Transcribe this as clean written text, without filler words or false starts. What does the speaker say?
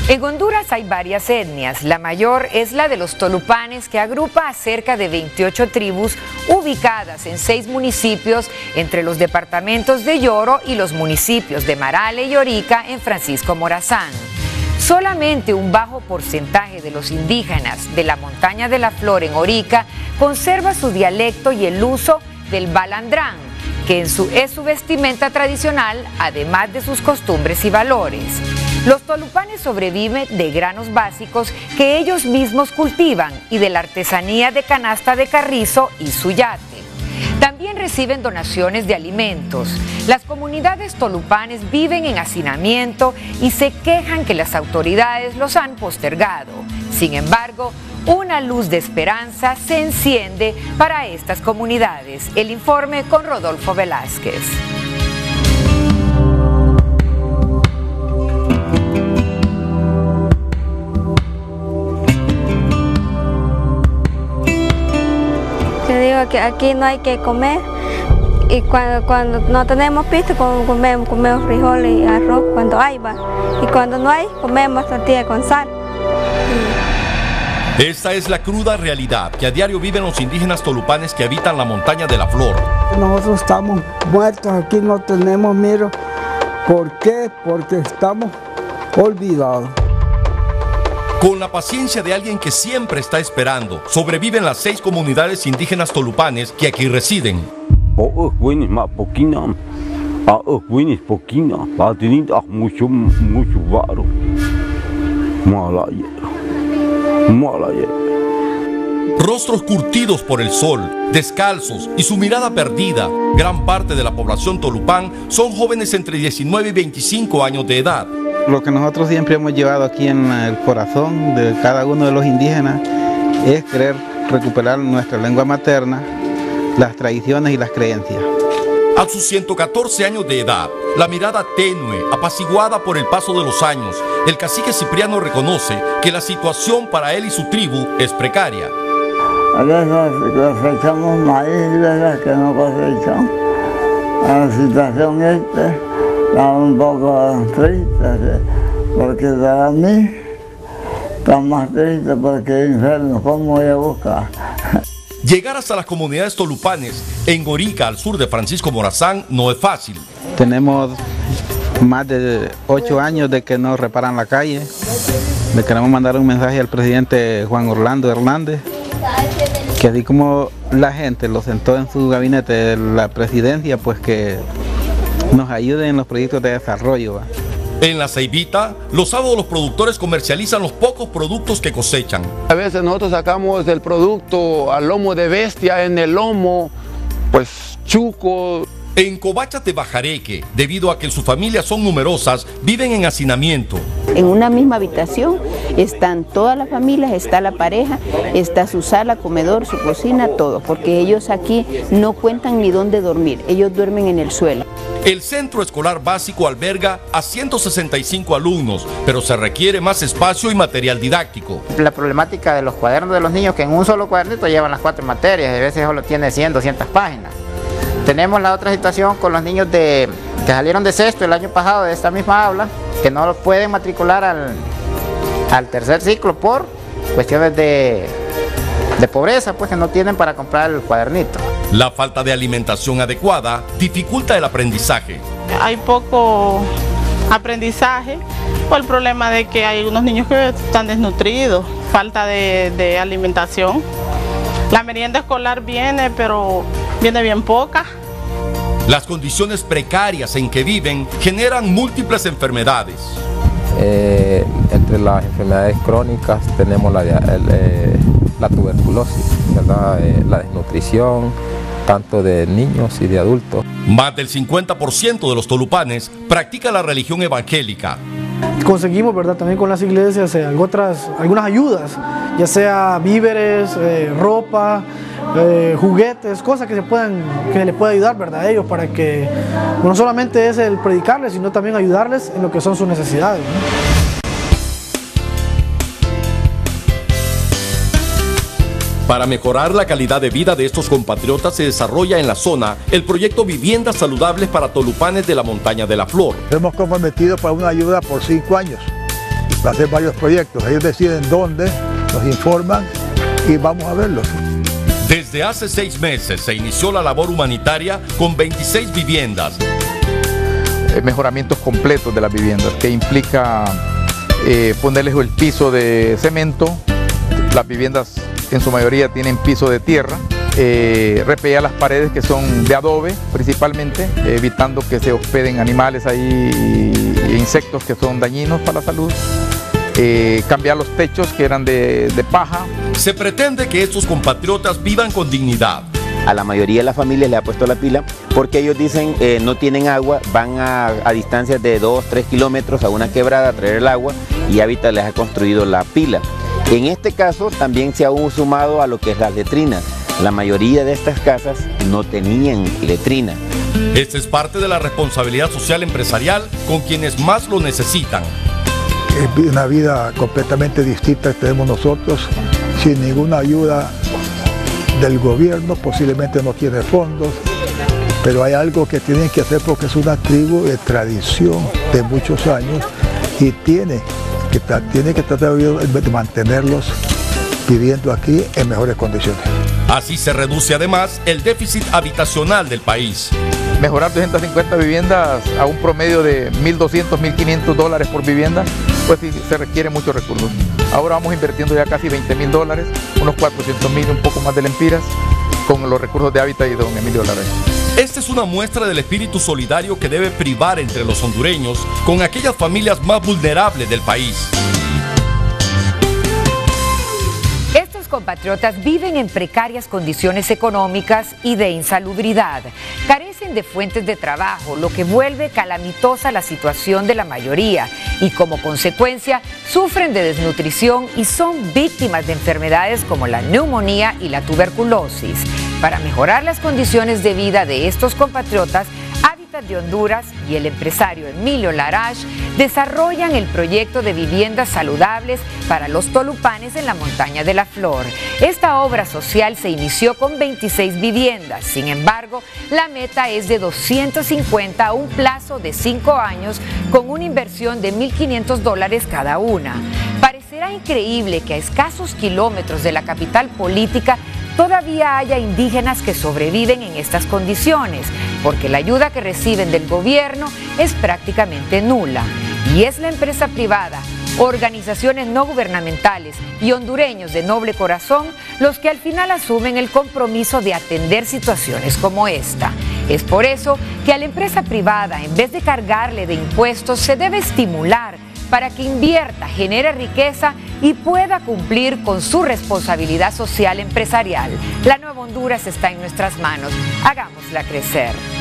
En Honduras hay varias etnias. La mayor es la de los tolupanes, que agrupa a cerca de 28 tribus ubicadas en 6 municipios entre los departamentos de Yoro y los municipios de Marale y Orica en Francisco Morazán. Solamente un bajo porcentaje de los indígenas de la Montaña de la Flor en Orica conserva su dialecto y el uso del balandrán, que es su vestimenta tradicional, además de sus costumbres y valores. Los tolupanes sobreviven de granos básicos que ellos mismos cultivan y de la artesanía de canasta de carrizo y suyate. También reciben donaciones de alimentos. Las comunidades tolupanes viven en hacinamiento y se quejan que las autoridades los han postergado. Sin embargo, una luz de esperanza se enciende para estas comunidades. El informe con Rodolfo Velázquez. Te digo que aquí no hay que comer y cuando no tenemos pisto comemos frijoles y arroz cuando hay, va. Y cuando no hay comemos tortilla con sal. Esta es la cruda realidad que a diario viven los indígenas tolupanes que habitan la Montaña de la Flor. Nosotros estamos muertos, aquí no tenemos miedo. ¿Por qué? Porque estamos olvidados. Con la paciencia de alguien que siempre está esperando, sobreviven las 6 comunidades indígenas tolupanes que aquí residen. Rostros curtidos por el sol, descalzos y su mirada perdida, gran parte de la población tolupán son jóvenes entre 19 y 25 años de edad. Lo que nosotros siempre hemos llevado aquí en el corazón de cada uno de los indígenas es querer recuperar nuestra lengua materna, las tradiciones y las creencias. A sus 114 años de edad, la mirada tenue, apaciguada por el paso de los años, el cacique Cipriano reconoce que la situación para él y su tribu es precaria. A veces cosechamos maíz y veces que no cosechamos. La situación está un poco triste, porque para mí está más triste porque enfermo, ¿cómo voy a buscar? Llegar hasta las comunidades tolupanes en Orica, al sur de Francisco Morazán, no es fácil. Tenemos más de 8 años de que no reparan la calle. Le queremos mandar un mensaje al presidente Juan Orlando Hernández, que así como la gente lo sentó en su gabinete de la presidencia, pues que nos ayuden en los proyectos de desarrollo, ¿va? En la Ceibita, los sábados los productores comercializan los pocos productos que cosechan. A veces nosotros sacamos el producto al lomo de bestia, en el lomo, pues chuco. En Covachas de Bajareque, debido a que sus familias son numerosas, viven en hacinamiento. En una misma habitación están todas las familias, está la pareja, está su sala, comedor, su cocina, todo, porque ellos aquí no cuentan ni dónde dormir, ellos duermen en el suelo. El centro escolar básico alberga a 165 alumnos, pero se requiere más espacio y material didáctico. La problemática de los cuadernos de los niños, que en un solo cuadernito llevan las 4 materias, y a veces solo tiene 100, 200 páginas. Tenemos la otra situación con los niños que salieron de sexto el año pasado de esta misma aula, que no los pueden matricular al tercer ciclo por cuestiones de pobreza, pues que no tienen para comprar el cuadernito. La falta de alimentación adecuada dificulta el aprendizaje. Hay poco aprendizaje por el problema de que hay unos niños que están desnutridos, falta de alimentación. La merienda escolar viene, pero viene bien poca. Las condiciones precarias en que viven generan múltiples enfermedades. Entre las enfermedades crónicas tenemos la tuberculosis, ¿verdad? La desnutrición, tanto de niños y de adultos. Más del 50% de los tolupanes practica la religión evangélica. Conseguimos, ¿verdad?, también con las iglesias algunas ayudas, ya sea víveres, ropa, juguetes, cosas que se les pueda ayudar, ¿verdad?, a ellos, para que no solamente es el predicarles, sino también ayudarles en lo que son sus necesidades, ¿no? Para mejorar la calidad de vida de estos compatriotas se desarrolla en la zona el proyecto Viviendas Saludables para Tolupanes de la Montaña de la Flor. Hemos comprometido para una ayuda por 5 años para hacer varios proyectos. Ellos deciden dónde, nos informan y vamos a verlos. Desde hace 6 meses se inició la labor humanitaria con 26 viviendas. Mejoramientos completos de las viviendas, que implica ponerles el piso de cemento. Las viviendas en su mayoría tienen piso de tierra. Repellar las paredes que son de adobe principalmente, evitando que se hospeden animales ahí e insectos que son dañinos para la salud. Cambiar los techos que eran de paja. Se pretende que estos compatriotas vivan con dignidad. A la mayoría de las familias le ha puesto la pila porque ellos dicen no tienen agua, van a distancias de 2-3 kilómetros a una quebrada a traer el agua y Habitat les ha construido la pila. En este caso también se ha sumado a lo que es las letrinas. La mayoría de estas casas no tenían letrina. Esta es parte de la responsabilidad social empresarial con quienes más lo necesitan. Es una vida completamente distinta que tenemos nosotros, sin ninguna ayuda del gobierno, posiblemente no tiene fondos, pero hay algo que tienen que hacer porque es una tribu de tradición de muchos años y tiene que tratar de mantenerlos viviendo aquí en mejores condiciones. Así se reduce además el déficit habitacional del país. Mejorar 250 viviendas a un promedio de $1.200, $1.500 por vivienda, pues sí, se requiere muchos recursos. Ahora vamos invirtiendo ya casi $20.000, unos 400.000, un poco más de lempiras, con los recursos de Habitat y de don Emilio Larraín. Esta es una muestra del espíritu solidario que debe privar entre los hondureños con aquellas familias más vulnerables del país. Estos compatriotas viven en precarias condiciones económicas y de insalubridad. Carecen de fuentes de trabajo, lo que vuelve calamitosa la situación de la mayoría y como consecuencia sufren de desnutrición y son víctimas de enfermedades como la neumonía y la tuberculosis. Para mejorar las condiciones de vida de estos compatriotas, Habitat de Honduras y el empresario Emilio Larraín desarrollan el proyecto de viviendas saludables para los tolupanes en la Montaña de la Flor. Esta obra social se inició con 26 viviendas, sin embargo, la meta es de 250 a un plazo de 5 años con una inversión de $1.500 cada una. Parecerá increíble que a escasos kilómetros de la capital política todavía haya indígenas que sobreviven en estas condiciones, porque la ayuda que reciben del gobierno es prácticamente nula. Y es la empresa privada, organizaciones no gubernamentales y hondureños de noble corazón los que al final asumen el compromiso de atender situaciones como esta. Es por eso que a la empresa privada, en vez de cargarle de impuestos, se debe estimular para que invierta, genere riqueza y pueda cumplir con su responsabilidad social empresarial. La nueva Honduras está en nuestras manos. Hagámosla crecer.